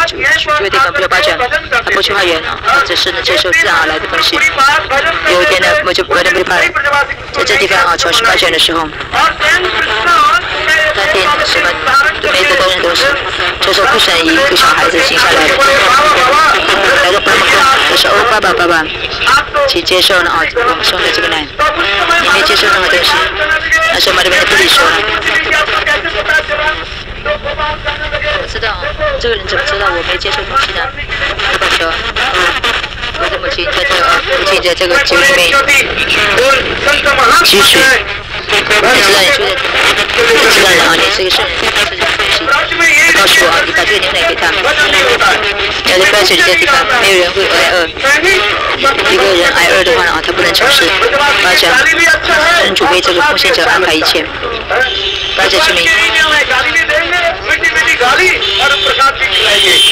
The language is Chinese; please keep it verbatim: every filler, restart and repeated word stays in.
主主位地方不要巴掌，他不去化缘啊，他只是呢接受自然而来的东西。有一天呢，我就我就被派在这地方啊，从事巴掌的时候，那天什么都没得到任何东西，这时候不神一个小孩子sinh下来了，来到爸爸我说哦爸爸爸爸，请接受呢啊，我们送的这个奶，你没接受任何东西，那时候马里边的不理说了。我知道，这个人怎么知道我没接受东西呢？爸爸说，我的母亲在这啊，母亲在这个酒里面汲取，你知道你住在，你知道人啊，你是一个圣人，这种东西，他告诉我啊，你把这个牛奶给他，要是在这里这地方，没有人会挨饿，一个人挨饿的话呢啊，他不能从事巴掌，神主为这个奉献者安排一切，巴掌之名。